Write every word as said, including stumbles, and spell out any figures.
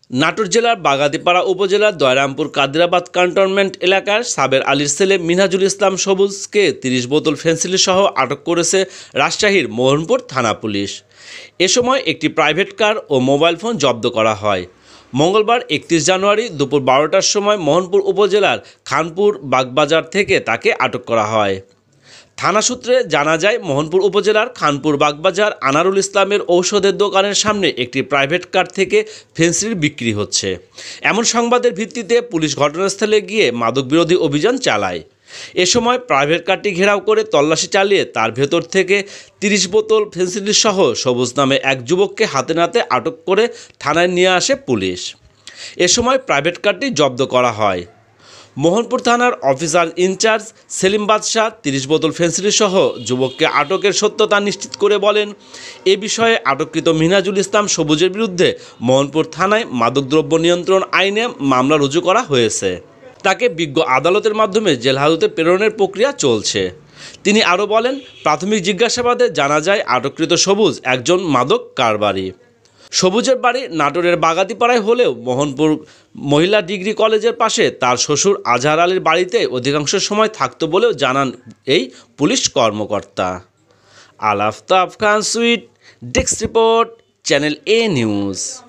নাটোর জেলার বাগাতিপাড়া উপজেলার দয়রামপুর কাদিরাবাদ ক্যান্টনমেন্ট এলাকার সাবের আলীর ছেলে মিনহাজুল ইসলাম সবুজকে তিরিশ বোতল ফেনসিডিলসহ আটক করেছে রাজশাহীর মোহনপুর থানা পুলিশ। এ সময় একটি প্রাইভেট কার ও মোবাইল ফোন জব্দ করা হয়। মঙ্গলবার একত্রিশ জানুয়ারি দুপুর বারোটার সময় মোহনপুর উপজেলার খানপুর বাগবাজার থেকে তাকে আটক করা হয়। থানা সূত্রে জানা যায়, মোহনপুর উপজেলার খানপুর বাগবাজার আনারুল ইসলামের ঔষধের দোকানের সামনে একটি প্রাইভেট কার থেকে ফেনসিডিল বিক্রি হচ্ছে। এমন সংবাদের ভিত্তিতে পুলিশ ঘটনাস্থলে গিয়ে মাদকবিরোধী অভিযান চালায়। এ সময় প্রাইভেট কারটি ঘেরাও করে তল্লাশি চালিয়ে তার ভেতর থেকে তিরিশ বোতল ফেনসিডিল সহ সবুজ নামে এক যুবককে হাতে নাতে আটক করে থানায় নিয়ে আসে পুলিশ। এ সময় প্রাইভেট কারটি জব্দ করা হয়। মোহনপুর থানার অফিসার ইনচার্জ সেলিম বাদশাহ তিরিশ বোতল ফেনসিডিল সহ যুবককে আটকের সত্যতা নিশ্চিত করে বলেন, এ বিষয়ে আটককৃত মিনহাজুল ইসলাম সবুজের বিরুদ্ধে মোহনপুর থানায় মাদকদ্রব্য নিয়ন্ত্রণ আইনে মামলা রুজু করা হয়েছে। তাকে বিজ্ঞ আদালতের মাধ্যমে জেল হাজতে প্রেরণের প্রক্রিয়া চলছে। তিনি আরও বলেন, প্রাথমিক জিজ্ঞাসাবাদে জানা যায় আটককৃত সবুজ একজন মাদক কারবারি। সবুজের বাড়ি নাটোরের বাগাতিপাড়ায় হলেও মোহনপুর মহিলা ডিগ্রি কলেজের পাশে তার শ্বশুর আজহার আলীর বাড়িতে অধিকাংশ সময় থাকত বলেও জানান এই পুলিশ কর্মকর্তা। Al Aftab Khan Sweet, desk report, channel A news.